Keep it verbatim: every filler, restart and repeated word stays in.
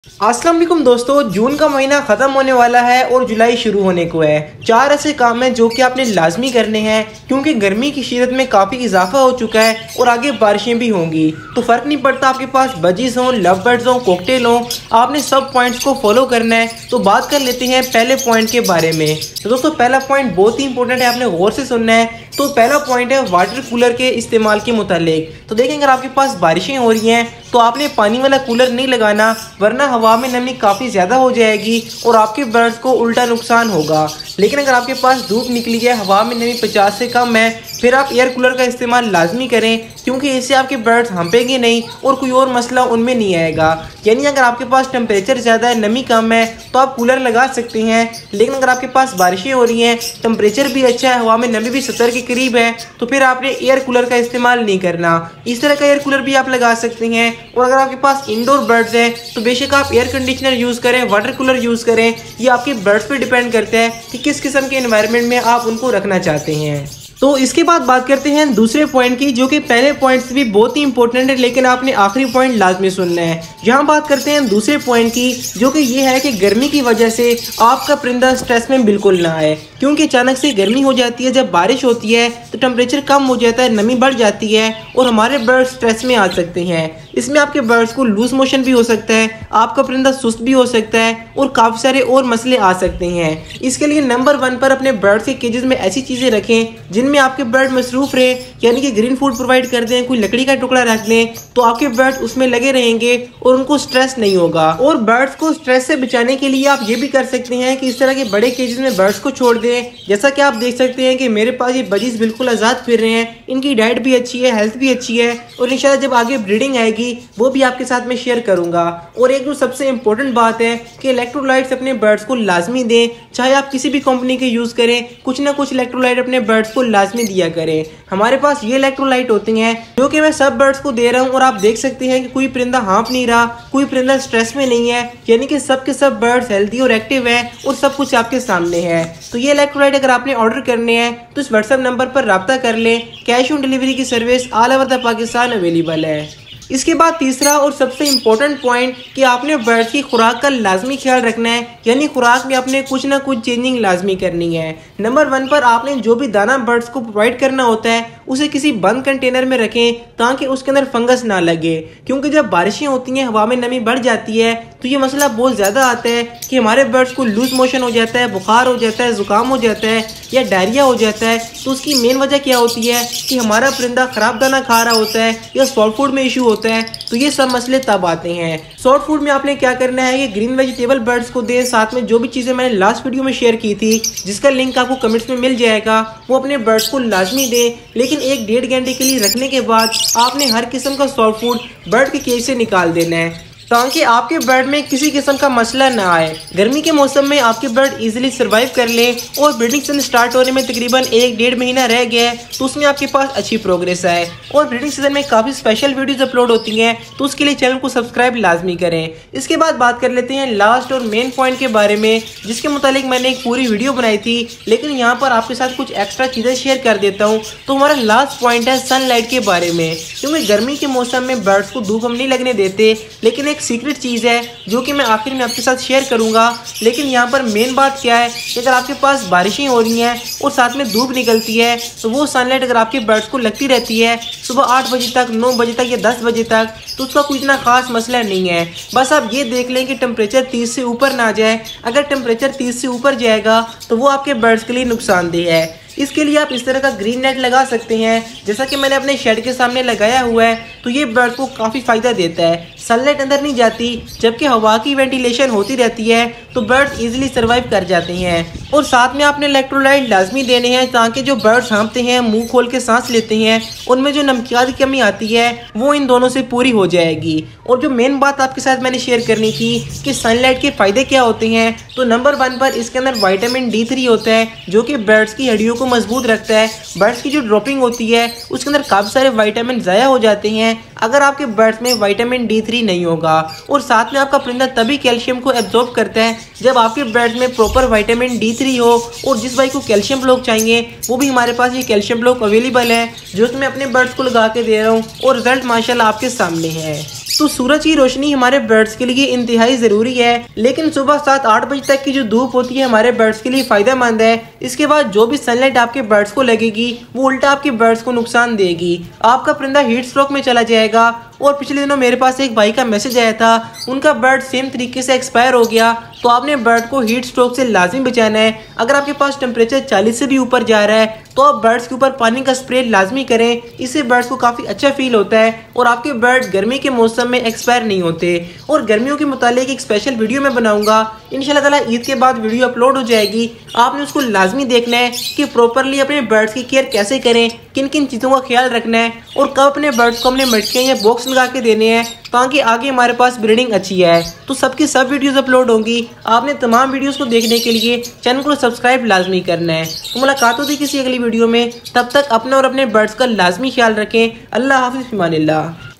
अस्सलाम वालेकुम दोस्तों, जून का महीना ख़त्म होने वाला है और जुलाई शुरू होने को है। चार ऐसे काम हैं जो कि आपने लाजमी करने हैं क्योंकि गर्मी की शिद्दत में काफ़ी इजाफा हो चुका है और आगे बारिशें भी होंगी। तो फ़र्क नहीं पड़ता आपके पास बजीज हों, लव बर्ड्स हों, कॉकटेल हों, आपने सब पॉइंट्स को फॉलो करना है। तो बात कर लेते हैं पहले पॉइंट के बारे में। तो दोस्तों पहला पॉइंट बहुत ही इंपॉर्टेंट है, आपने गौर से सुनना है। तो पहला पॉइंट है वाटर कूलर के इस्तेमाल के मुतालिक। तो देखें, अगर आपके पास बारिशें हो रही हैं तो आपने पानी वाला कूलर नहीं लगाना, वरना हवा में नमी काफ़ी ज़्यादा हो जाएगी और आपके बर्ड्स को उल्टा नुकसान होगा। लेकिन अगर आपके पास धूप निकली है, हवा में नमी पचास से कम है, फिर आप एयर कूलर का इस्तेमाल लाजमी करें क्योंकि इससे आपके बर्ड्स हंपेंगे नहीं और कोई और मसला उनमें नहीं आएगा। यानी अगर आपके पास टेम्परेचर ज़्यादा है, नमी कम है, तो आप कूलर लगा सकते हैं। लेकिन अगर आपके पास बारिशें हो रही हैं, टेम्परेचर भी अच्छा है, हवा में नमी भी सत्तर के करीब है, तो फिर आपने एयर कूलर का इस्तेमाल नहीं करना। इस तरह का एयर कूलर भी आप लगा सकते हैं। और अगर आपके पास इंडोर बर्ड्स हैं तो बेशक आप एयर कंडीशनर यूज़ करें, वाटर कूलर यूज़ करें। ये आपके बर्ड्स पे डिपेंड करता है कि किस किस्म के एनवायरनमेंट में आप उनको रखना चाहते हैं। तो इसके बाद बात करते हैं दूसरे पॉइंट की, जो कि पहले पॉइंट से भी बहुत ही इंपॉर्टेंट है, लेकिन आपने आखिरी पॉइंट लाजमी सुनना है। यहाँ बात करते हैं दूसरे पॉइंट की, जो कि ये है कि गर्मी की वजह से आपका परिंदा स्ट्रेस में बिल्कुल ना आए। क्योंकि अचानक से गर्मी हो जाती है, जब बारिश होती है तो टेम्परेचर कम हो जाता है, नमी बढ़ जाती है और हमारे बर्ड स्ट्रेस में आ सकते हैं। इसमें आपके बर्ड्स को लूज मोशन भी हो सकता है, आपका परिंदा सुस्त भी हो सकता है और काफ़ी सारे और मसले आ सकते हैं। इसके लिए नंबर वन पर अपने बर्ड्स के केजेस में ऐसी चीज़ें रखें जिनमें आपके बर्ड मसरूफ रहे, यानी कि ग्रीन फूड प्रोवाइड कर दें, कोई लकड़ी का टुकड़ा रख दें, तो आपके बर्ड उसमें लगे रहेंगे और उनको स्ट्रेस नहीं होगा। और बर्ड्स को स्ट्रेस से बचाने के लिए आप ये भी कर सकते हैं कि इस तरह के बड़े केजेस में बर्ड्स को छोड़ दें। जैसा कि आप देख सकते हैं कि मेरे पास ये बजीज बिल्कुल आज़ाद फिर रहे हैं, इनकी डाइट भी अच्छी है, हेल्थ भी अच्छी है और इंशाल्लाह जब आगे ब्रीडिंग आएगी वो भी आपके साथ में शेयर करूंगा। और एक जो सबसे इंपॉर्टेंट बात है कि इलेक्ट्रोलाइट्स अपने बर्ड्स को लाजमी दें, चाहे आप किसी भी कंपनी के यूज़ करें, कुछ ना कुछ इलेक्ट्रोलाइट अपने बर्ड्स को लाजमी दिया करें। हमारे पास ये इलेक्ट्रोलाइट होती हैं जो कि मैं सब बर्ड्स को दे रहा हूँ और आप देख सकते हैं कि कोई परिंदा हाँफ नहीं रहा, कोई परिंदा स्ट्रेस में नहीं है, यानी कि सब के सब बर्ड्स हेल्दी और एक्टिव हैं और सब कुछ आपके सामने है। तो ये इलेक्ट्रोलाइट अगर आपने ऑर्डर करने हैं तो इस व्हाट्सएप नंबर पर रब्ता कर लें। कैश ऑन डिलीवरी की service all over the Pakistan available है। इसके बाद तीसरा और सबसे इम्पोर्टेंट पॉइंट कि आपने बर्ड्स की खुराक का लाजमी ख्याल रखना है, यानी खुराक में आपने कुछ ना कुछ चेंजिंग लाजमी करनी है। नंबर वन पर आपने जो भी दाना बर्ड्स को प्रोवाइड करना होता है उसे किसी बंद कंटेनर में रखें ताकि उसके अंदर फंगस ना लगे। क्योंकि जब बारिशें होती हैं, हवा में नमी बढ़ जाती है, तो ये मसला बहुत ज़्यादा आता है कि हमारे बर्ड्स को लूज मोशन हो जाता है, बुखार हो जाता है, ज़ुकाम हो जाता है या डायरिया हो जाता है। तो उसकी मेन वजह क्या होती है कि हमारा परिंदा ख़राब दाना खा रहा होता है या सॉफ्ट फूड में इशू होता है। तो ये सब मसले तब आते हैं। सॉफ्ट फूड में आपने क्या करना है कि ग्रीन वेजिटेबल बर्ड्स को दें, साथ में जो भी चीज़ें मैंने लास्ट वीडियो में शेयर की थी जिसका लिंक आपको कमेंट्स में मिल जाएगा, वो अपने बर्ड्स को लाजमी दें। लेकिन एक डेढ़ घंटे के लिए रखने के बाद आपने हर किस्म का सॉफ्ट फूड बर्ड के केज से निकाल देना है ताकि आपके बर्ड में किसी किस्म का मसला ना आए। गर्मी के मौसम में आपके बर्ड इजीली सर्वाइव कर लें और ब्रीडिंग सीजन स्टार्ट होने में तकरीबन एक डेढ़ महीना रह गया है, तो उसमें आपके पास अच्छी प्रोग्रेस आए। और ब्रीडिंग सीजन में काफ़ी स्पेशल वीडियोज़ अपलोड होती हैं, तो उसके लिए चैनल को सब्सक्राइब लाजमी करें। इसके बाद बात कर लेते हैं लास्ट और मेन पॉइंट के बारे में, जिसके मुतालिक मैंने एक पूरी वीडियो बनाई थी, लेकिन यहाँ पर आपके साथ कुछ एक्स्ट्रा चीज़ें शेयर कर देता हूँ। तो हमारा लास्ट पॉइंट है सनलाइट के बारे में। क्योंकि गर्मी के मौसम में बर्ड्स को धूप हम नहीं लगने देते, लेकिन एक सीक्रेट चीज़ है जो कि मैं आखिर में आपके साथ शेयर करूंगा। लेकिन यहाँ पर मेन बात क्या है कि अगर आपके पास बारिशें हो रही हैं और साथ में धूप निकलती है, तो वो सनलाइट अगर आपके बर्ड्स को लगती रहती है सुबह आठ बजे तक, नौ बजे तक या दस बजे तक, तो उसका कोई इतना खास मसला नहीं है। बस आप ये देख लें कि टेम्परेचर तीस से ऊपर ना जाए। अगर टेम्परेचर तीस से ऊपर जाएगा तो वो आपके बर्ड्स के लिए नुकसानदेह है। इसके लिए आप इस तरह का ग्रीन नेट लगा सकते हैं, जैसा कि मैंने अपने शेड के सामने लगाया हुआ है। तो ये बर्ड को काफ़ी फ़ायदा देता है, सनलाइट अंदर नहीं जाती, जबकि हवा की वेंटिलेशन होती रहती है, तो बर्ड्स इजीली सर्वाइव कर जाते हैं। और साथ में आपने इलेक्ट्रोलाइट लाजमी देने हैं ताकि जो बर्ड्स हाँफते हैं, मुंह खोल के सांस लेते हैं, उनमें जो नमकियात की कमी आती है वो इन दोनों से पूरी हो जाएगी। और जो मेन बात आपके साथ मैंने शेयर करनी थी कि सनलाइट के फ़ायदे क्या होते हैं, तो नंबर वन पर इसके अंदर विटामिन डी थ्री होता है जो कि बर्ड्स की हड्डियों को मजबूत रखता है। बर्ड्स की जो ड्रॉपिंग होती है उसके अंदर काफ़ी सारे विटामिन ज़ाया हो जाते हैं अगर आपके बर्ड्स में विटामिन डी थ्री नहीं होगा। और साथ में आपका परिंदा तभी कैल्शियम को एब्जॉर्ब करता है जब आपके बर्ड्स में प्रॉपर विटामिन डी थ्री हो। और जिस भाई को कैल्शियम ब्लॉक चाहिए वो भी हमारे पास ये कैल्शियम ब्लॉक अवेलेबल है, जो कि मैं अपने बर्ड्स को लगा के दे रहा हूँ और रिजल्ट माशाल्लाह आपके सामने है। तो सूरज की रोशनी हमारे बर्ड्स के लिए इंतहाई ज़रूरी है, लेकिन सुबह सात आठ बजे तक की जो धूप होती है हमारे बर्ड्स के लिए फ़ायदेमंद है। इसके बाद जो भी सनलाइट आपके बर्ड्स को लगेगी वो उल्टा आपके बर्ड्स को नुकसान देगी, आपका परिंदा हीट स्ट्रोक में चला जाएगा। और पिछले दिनों मेरे पास एक भाई का मैसेज आया था, उनका बर्ड सेम तरीके से एक्सपायर हो गया। तो आपने बर्ड को हीट स्ट्रोक से लाजमी बचाना है। अगर आपके पास टेम्परेचर चालीस से भी ऊपर जा रहा है तो आप बर्ड्स के ऊपर पानी का स्प्रे लाजमी करें, इससे बर्ड्स को काफ़ी अच्छा फील होता है और आपके बर्ड गर्मी के मौसम में एक्सपायर नहीं होते। और गर्मियों के मुतालिक एक स्पेशल वीडियो मैं बनाऊंगा इंशाल्लाह ताला, ईद के बाद वीडियो अपलोड हो जाएगी। आपने उसको लाजमी देखना है कि प्रॉपरली अपने बर्ड्स की केयर कैसे करें, किन किन चीज़ों का ख्याल रखना है और कब अपने बर्ड्स को हमने मटके या बॉक्स लगा के देने हैं ताकि आगे हमारे पास ब्रीडिंग अच्छी है। तो सबकी सब वीडियोस अपलोड होंगी, आपने तमाम वीडियोस को देखने के लिए चैनल को सब्सक्राइब लाजमी करना है। तो मुलाकात होती किसी अगली वीडियो में, तब तक अपना और अपने बर्ड्स का लाजमी ख्याल रखें। अल्लाह हाफिज़, फिमानिल्लाह।